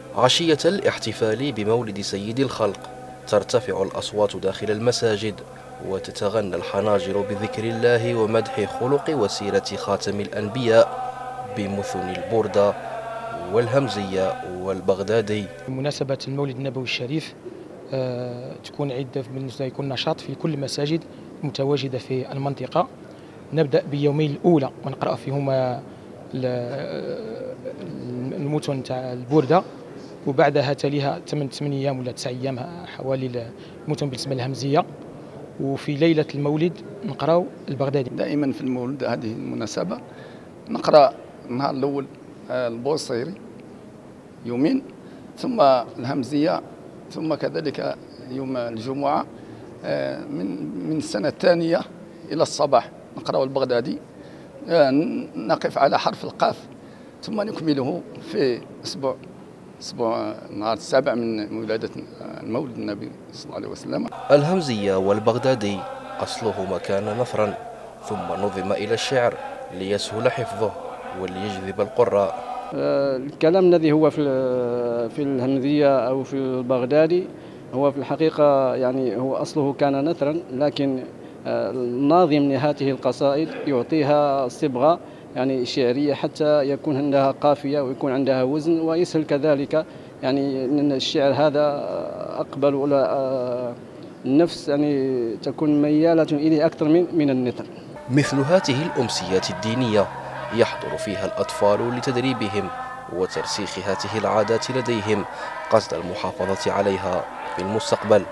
عشية الاحتفال بمولد سيد الخلق ترتفع الأصوات داخل المساجد وتتغنى الحناجر بذكر الله ومدح خلق وسيرة خاتم الأنبياء بمثل البردة والهمزية والبغدادي. بمناسبة المولد النبوي الشريف تكون عدة بالنسبة يكون نشاط في كل المساجد متواجدة في المنطقة. نبدأ بيومين الأولى ونقرأ فيهما المتن تاع البردة، وبعدها تليها 8 أيام ولا 9 أيام حوالي المتن بالنسبة الهمزية، وفي ليلة المولد نقرأ البغدادي. دائما في المولد هذه المناسبة نقرأ النهار الأول البوصيري يومين، ثم الهمزية، ثم كذلك يوم الجمعة من السنة الثانية إلى الصباح نقرأ البغدادي، نقف على حرف القاف، ثم نكمله في أسبوع نهار السابع من ولادة مولد النبي صلى الله عليه وسلم. الهمزية والبغدادي أصلهما كان نثرا ثم نظم إلى الشعر ليسهل حفظه وليجذب القراء. الكلام الذي هو في الهمزية أو في البغدادي هو في الحقيقة يعني هو أصله كان نثرا، لكن الناظم لهذه القصائد يعطيها صبغة يعني شعرية حتى يكون عندها قافية ويكون عندها وزن، ويسهل كذلك يعني أن الشعر هذا أقبل ولا النفس يعني تكون ميالة إليه أكثر من النثر. مثل هذه الأمسيات الدينية يحضر فيها الأطفال لتدريبهم وترسيخ هذه العادات لديهم قصد المحافظة عليها في المستقبل.